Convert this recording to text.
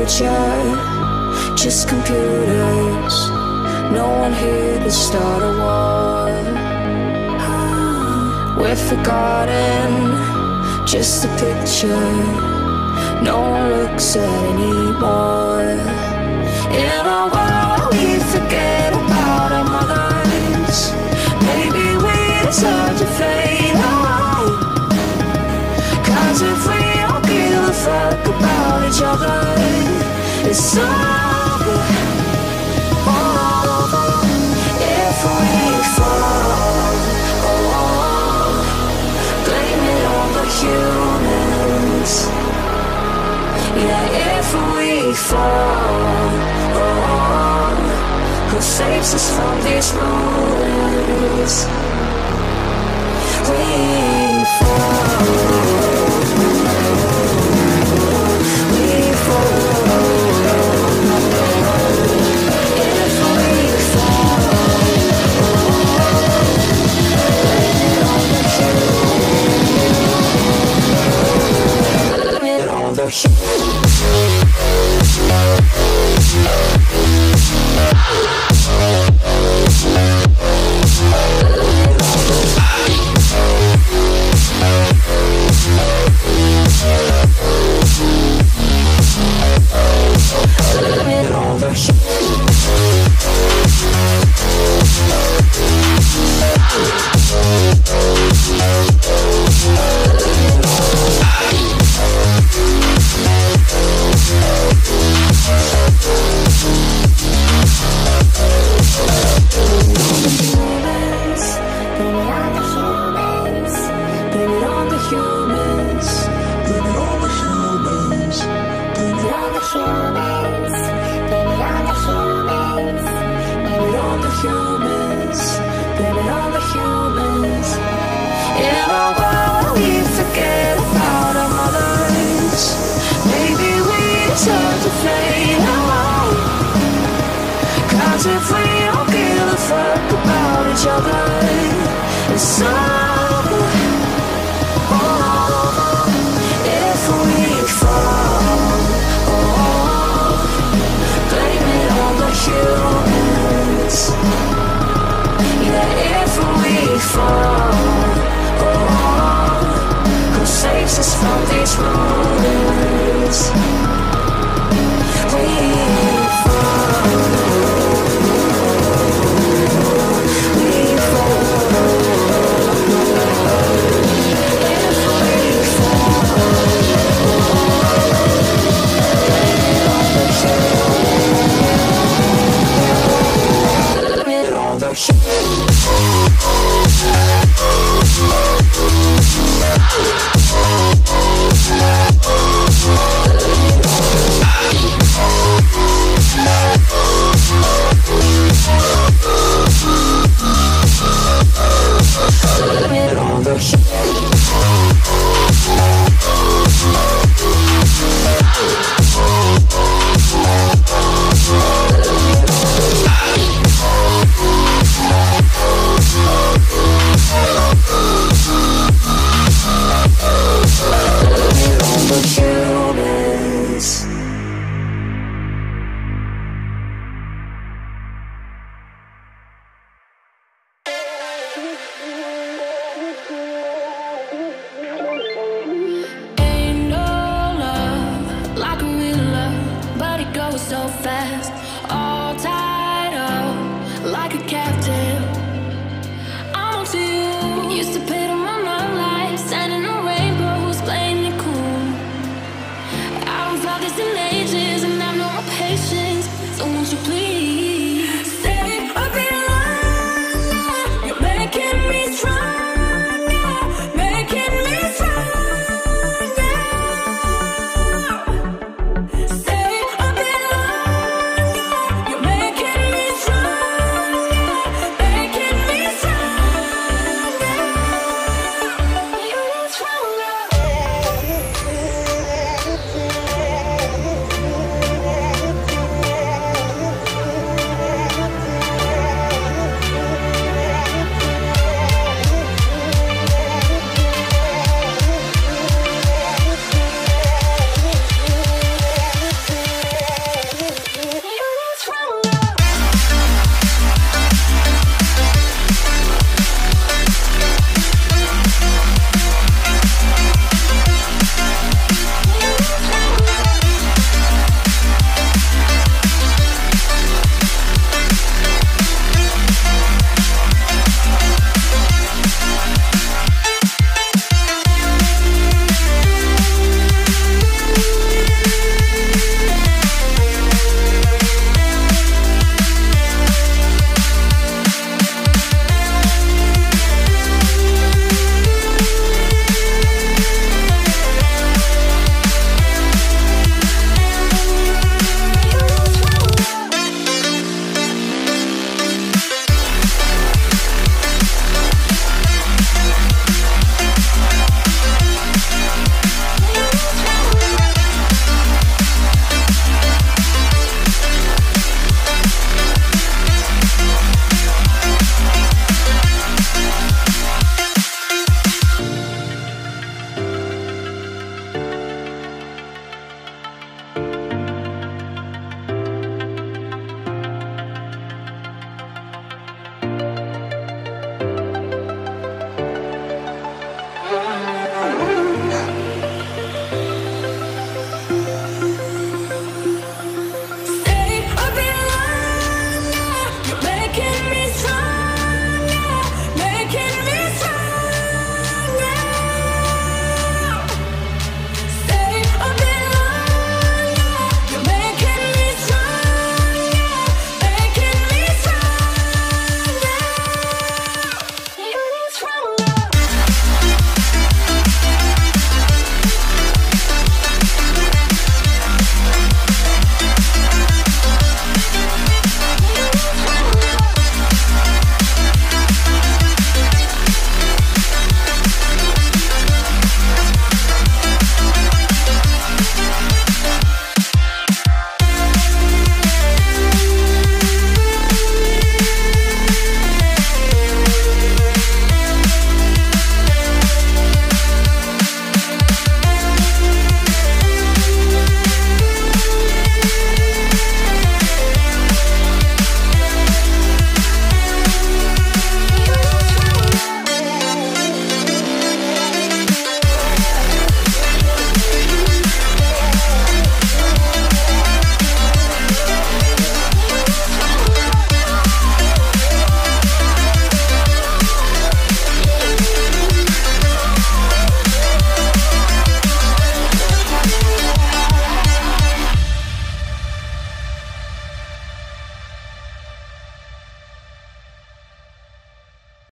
future, just computers. No one here to start a war. We're forgotten, just a picture no one looks at anymore. In a world we forget about our mothers, maybe we deserve to fade away. 'Cause if we don't give a fuck about each other, it's over. If we fall, blame it on the humans. Yeah, if we fall, who saves us from these ruins? We fall, we fall. If we fall, blame it on the humans. Blame it on the humans. If we don't give a fuck about each other, it's over. If we fall, blame it on the humans. Yeah, if we fall, who saves us from these ruins? We fall. Shit.